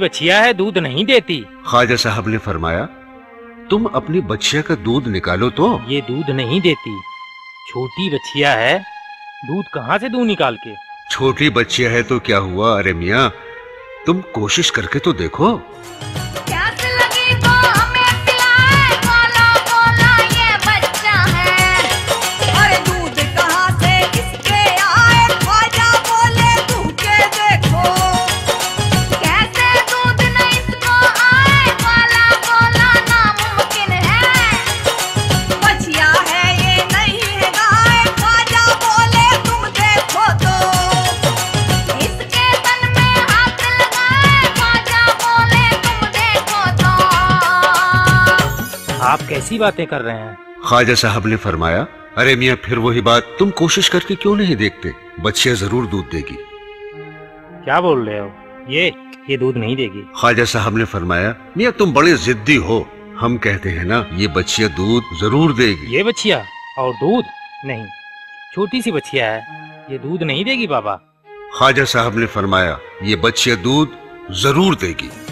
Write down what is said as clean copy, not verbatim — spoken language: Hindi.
बच्चिया है, दूध नहीं देती। ख्वाजा साहब ने फरमाया, तुम अपनी बच्चिया का दूध निकालो तो। ये दूध नहीं देती, छोटी बच्चिया है, दूध कहाँ से दूं निकाल के। छोटी बच्चिया है तो क्या हुआ, अरे मियाँ तुम कोशिश करके तो देखो। आप कैसी बातें कर रहे हैं। ख्वाजा साहब ने फरमाया, अरे मियाँ फिर वही बात, तुम कोशिश करके क्यों नहीं देखते, बच्चिया जरूर दूध देगी। क्या बोल रहे हो, ये दूध नहीं देगी। ख्वाजा साहब ने फरमाया, मियाँ तुम बड़े जिद्दी हो, हम कहते हैं ना ये बच्चिया दूध जरूर देगी। ये बच्चिया और दूध नहीं, छोटी सी बच्चिया है, ये दूध नहीं देगी बाबा। ख्वाजा साहब ने फरमाया, ये बच्चिया दूध जरूर देगी।